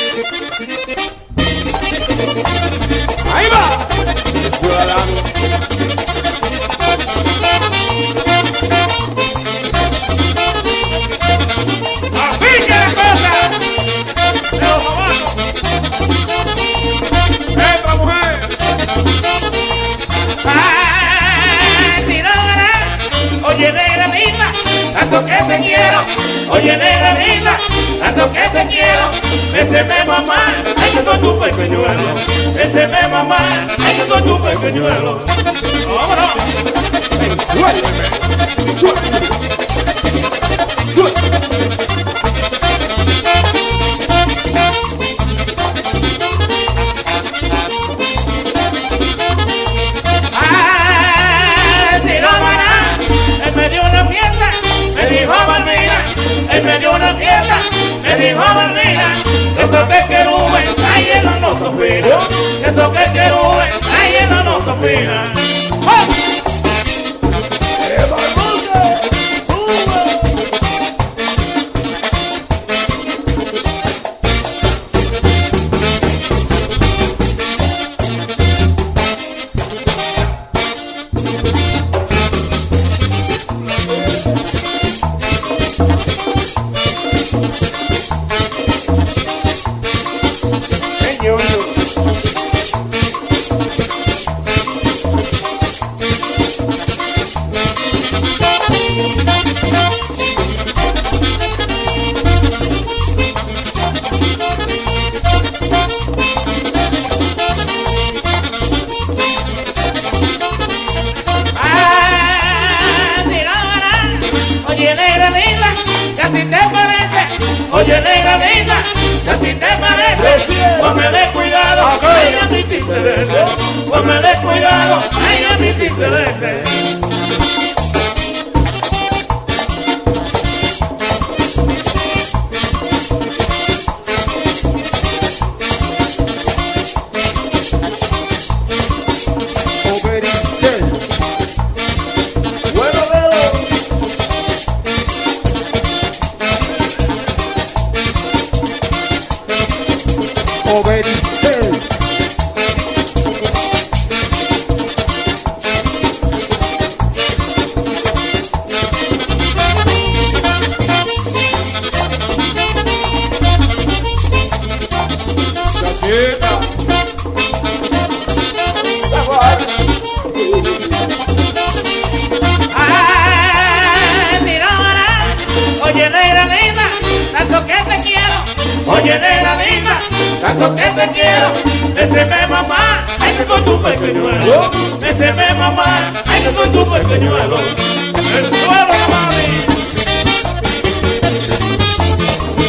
Ahí va, ciudadano. Así que la cosa de los romanos. Esta mujer. Si no ganas, oye negra linda, tanto que te quiero. Oye negra linda, tanto que te quiero. Béseme mamá, ay que soy tu pequeñuelo. Béseme mamá, ay que soy tu pequeñuelo. ¡Vámonos! ¡Suélteme! ¡Suélteme! ¡Suélteme! Me dio una fiesta, me dijo Marlina, que toque querube, ahí en la nota fina, que toque querube, ahí en la nota fina. Oye negra linda, que a ti te parece, póngale cuidado, ay a mí te interesa, póngale cuidado, ay a mí te interesa. Oye negra linda, tanto que te quiero. Béseme mamá, ay que soy tu pequeñuelo. Béseme mamá, ay que soy tu pequeñuelo. El suelo, mami.